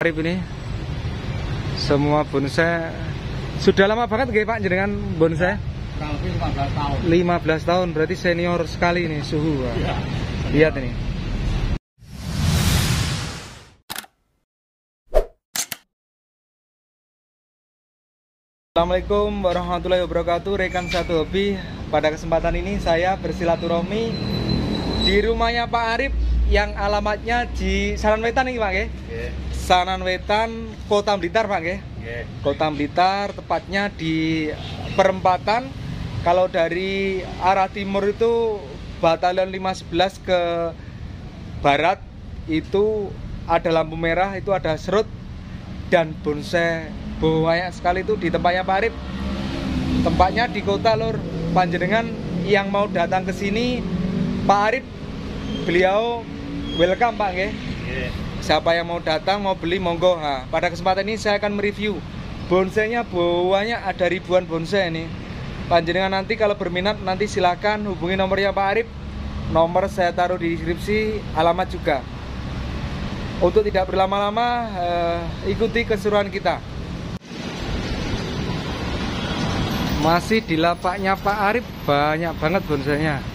Arif ini semua bonsai sudah lama banget nggih Pak jenengan bonsai? Kurang lebih 15 tahun. 15 tahun berarti senior sekali nih suhu. Ya, lihat ini. Assalamualaikum warahmatullahi wabarakatuh, rekan satu hobi. Pada kesempatan ini saya bersilaturahmi di rumahnya Pak Arif yang alamatnya di Sanan Wetan nih Pak nggih. Nggih. Sanan Wetan, Kota Blitar Pak nggih. Nggih. Kota Blitar, tepatnya di perempatan. Kalau dari arah timur itu Batalion 511 ke barat itu ada lampu merah, itu ada serut dan bonsai banyak sekali itu di tempatnya Pak Arif. Tempatnya di kota lur. Panjenengan yang mau datang ke sini Pak Arif, beliau welcome Pak nggih. Siapa yang mau datang mau beli monggo. Nah, pada kesempatan ini saya akan mereview bonsainya banyak, ada ribuan bonsai ini. Panjenengan nanti kalau berminat nanti silakan hubungi nomornya Pak Arif. Nomor saya taruh di deskripsi, alamat juga. Untuk tidak berlama-lama, ikuti keseruan kita. Masih di lapaknya Pak Arif banyak banget bonsainya.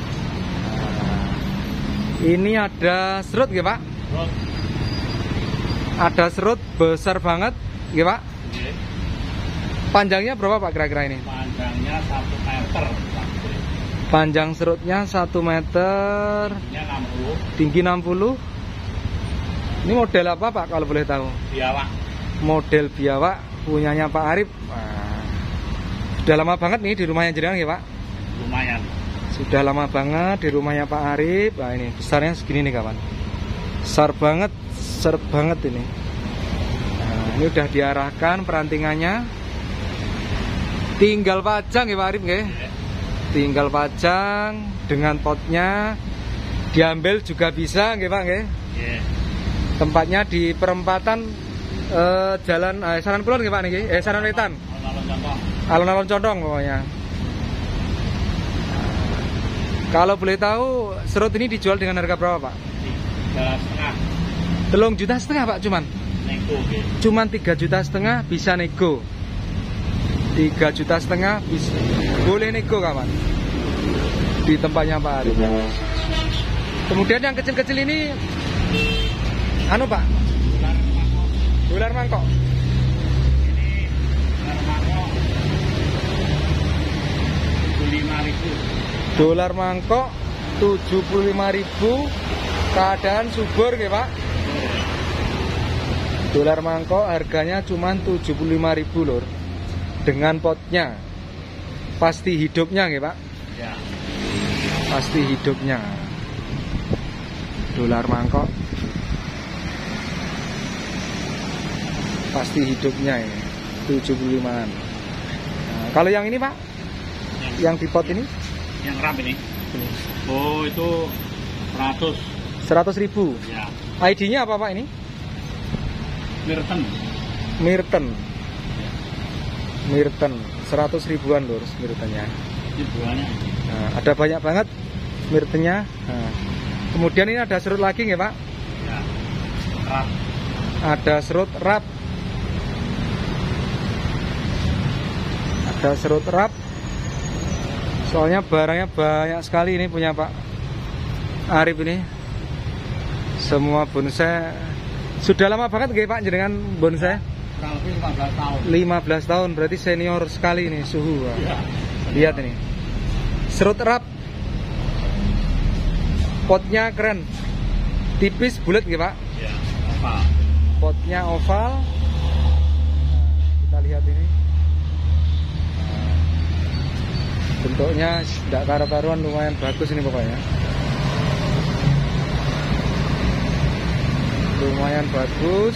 Ini ada serut nggih Pak? Serut. Ada serut besar banget nggih Pak? Nggih. Panjangnya berapa Pak kira-kira ini? Panjangnya 1 meter. Panjang serutnya 1 meter. Tingginya 60. Tinggi 60. Ini model apa Pak kalau boleh tahu? Biawak. Model biawak punyanya Pak Arif. Wah, sudah lama banget nih di rumahnya jenengan ya Pak? Lumayan. Sudah lama banget di rumahnya Pak Arif. Nah ini besarnya segini nih kawan. Besar banget ini. Nah, ini udah diarahkan perantingannya. Tinggal pajang ya Pak Arif nggih? Tinggal pajang dengan potnya. Diambil juga bisa nggih Pak nggih? Nggih. Tempatnya di perempatan jalan Sanan Kulon nggih Pak niki? Sanan Wetan. Alun-alun Condong pokoknya. Kalau boleh tahu serut ini dijual dengan harga berapa Pak? 3,5. 3,5 juta Pak cuman? Nego. Cuman 3,5 juta bisa nego. 3,5 juta bisa. Boleh nego kawan. Di tempatnya Pak Arif. Kemudian yang kecil-kecil ini anu Pak? Dolar mangkok. Ini dolar mangkok 75.000. Dolar mangkok 75.000. Keadaan subur nggih Pak? Dolar mangkok harganya cuma 75.000 lur. Dengan potnya. Pasti hidupnya nggih Pak? Ya. Pasti hidupnya. Dolar mangkok pasti hidupnya ini 75-an. Nah, kalau yang ini Pak, yang di pot ini? Yang ram ini? Oh itu 100.000. Ya. ID-nya apa Pak ini? Mirten 100 ribuan lur mirtennya. Ribuannya. Nah, ada banyak banget mirtennya. Nah, kemudian ini ada serut lagi nggih Pak? Ya. Rap. Ada serut rap. Ada serut rap. Soalnya barangnya banyak sekali ini punya Pak Arif ini. Semua bonsai sudah lama banget nggih Pak jenengan bonsai? Kurang lebih 15 tahun. 15 tahun berarti senior sekali nih suhu. Ya. Lihat ini. Serut rap. Potnya keren. Tipis bulat nggih Pak? Ya. Apa? Potnya oval. Nah, kita lihat ini. Bentuknya tidak karu-karuan, lumayan bagus ini pokoknya. Lumayan bagus.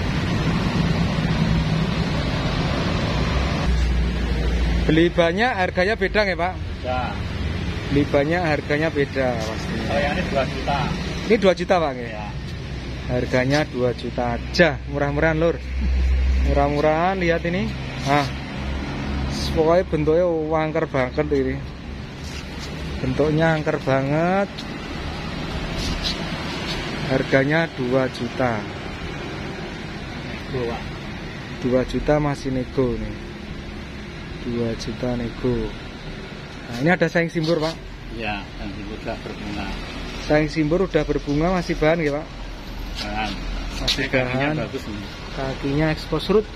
Beli banyak harganya beda nggih Pak? Ya. Beli banyak harganya beda pasti. Oh yang ini 2 juta. Ini 2 juta Pak nggih? Ya. Harganya 2 juta aja, murah-murahan lur. Murah-murahan, lihat ini. Nah, pokoknya bentuknya angker banget ini. Bentuknya angker banget. Harganya 2 juta. nego, Pak. 2 juta masih nego nih. 2 juta nego. Nah, ini ada saing simbur, Pak. Iya, dan sudah berbunga. Saing simbur udah berbunga, masih bahan ya, Pak? Bahan. Masih Kakinya bahan. bagus nih. Kakinya ekspos root.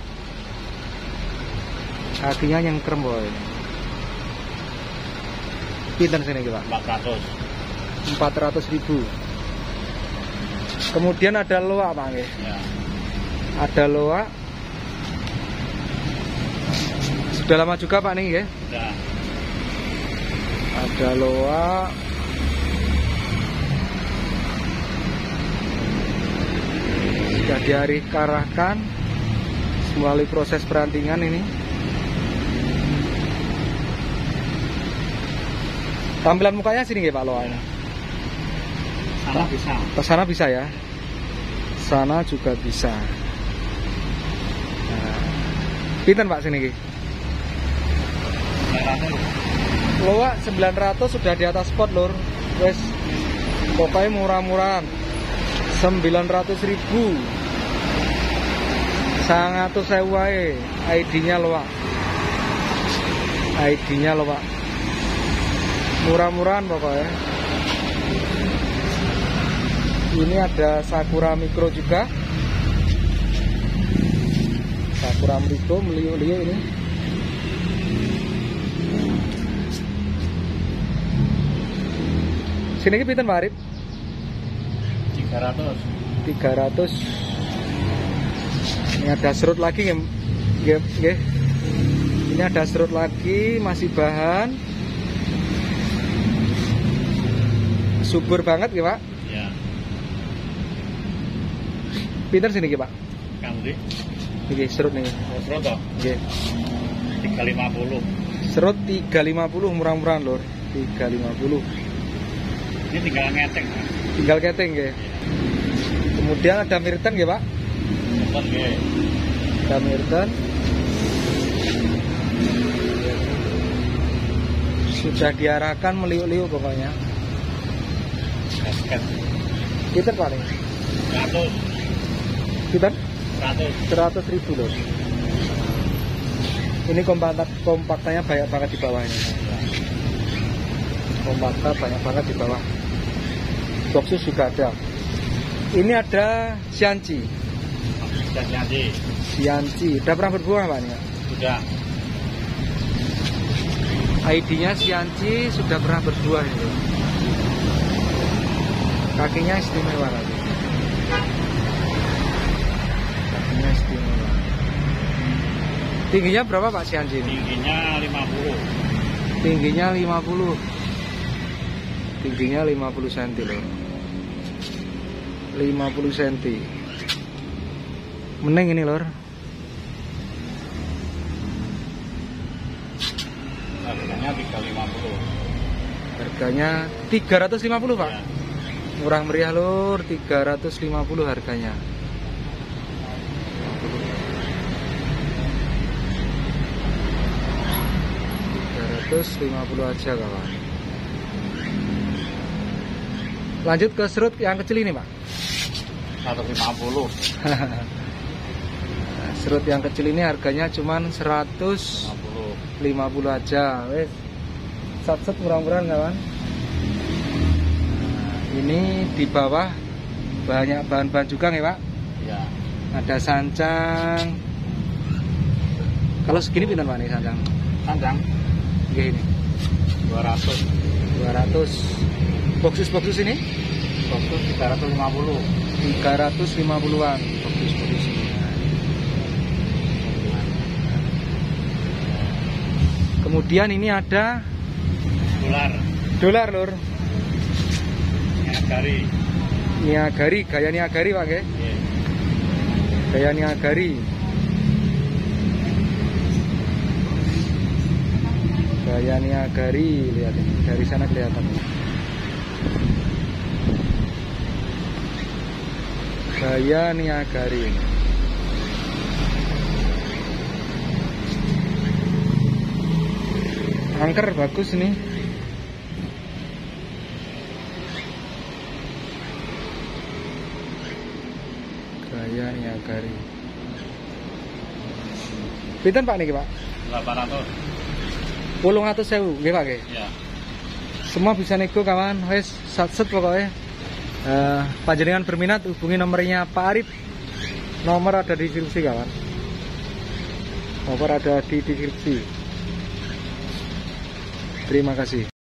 Kakinya nyengkrem, boy. Pinten sini, Pak? 400. 400.000. Kemudian ada loak, Pak. Ya. Ada loak. Sudah lama juga, Pak, nih ya. Udah. Ada loak. Sudah diarahkan melalui proses perantingan ini. Tampilan mukanya sini ya, Pak, loaknya. Sana bisa. Ke sana bisa ya. Sana juga bisa. Nah, pinten, Pak, sini ki? 900. Loak 900 sudah di atas spot, Lur. Wes pokoknya murah-murahan. 900.000. Sangat sewu wae. ID-nya loak. ID-nya loak. Murah-murahan pokoknya. Ini ada Sakura Mikro juga. Sakura Mikro meliuk-liuk ini. Sini ki pinten, Pak Arif? 300. 300. Ini ada serut lagi nggih. Nggih. Ini ada serut lagi, masih bahan. Subur banget ya, Pak. Ya. Pinter sini ki, Pak. Kamu sih? Nggih, serut nih. Serut toh? Nggih. 350. Serut 350 murah-murahan, Lur. 350. Ini tinggal ngetek. Tinggal keting nggih. Kemudian ada Mirten nggih, Pak. Betul nggih. Ada Mirten. Sudah diarahkan meliuk-liuk pokoknya. Basket. Pinter, Pak nih. 100. Pinter? 100. 100.000, Lur. Ini kompaktanya banyak banget di bawahnya. Kompakta banyak banget di bawah. Boxus juga ada. Ini ada Xianqi. Sudah jadi. Xianqi. Udah pernah berbuah, Pak? Nih? Sudah. ID-nya Xianqi sudah pernah berbuah ini. Kakinya istimewa lagi. Kakinya istimewa. Tingginya berapa, Pak, Xianqi ini? Tingginya 50. Tingginya 50. Tingginya 50 cm, loh. 50 cm. Mending ini, Lor. Harganya 350. Harganya 350, Pak. Ya. Murah meriah, Lur. 350 harganya. $350 aja, kawan. Lanjut ke serut yang kecil ini, Pak. 150. Nah, serut yang kecil ini harganya cuman 150 aja. Wes. Sat-sat murah-murahan, kawan. Nah, ini di bawah banyak bahan-bahan juga nih, Pak. Ya. Ada sancang. Kalau segini pinten, Pak, nih sancang? Sanjang. Oke, ini 200. 200. Boxus ini Boxus 350. 350-an. Boxus ini. Kemudian ini ada dolar, Lur. Niagari. Niagari, gaya Niagari, Pak, nggih. Iya. Gaya Niagari. Gaya Niagari, lihat ini. Dari sana kelihatan. Gaya Niagari. Angker bagus nih. Gaya Niagari. Pinten Pak niki Pak? 800. 800.000 nggih Pak nggih. Ya. Semua bisa nego kawan, wes satset pokoknya. Panjenengan berminat hubungi nomornya Pak Arif. Nomor ada di deskripsi kawan. Nomor ada di deskripsi. Terima kasih.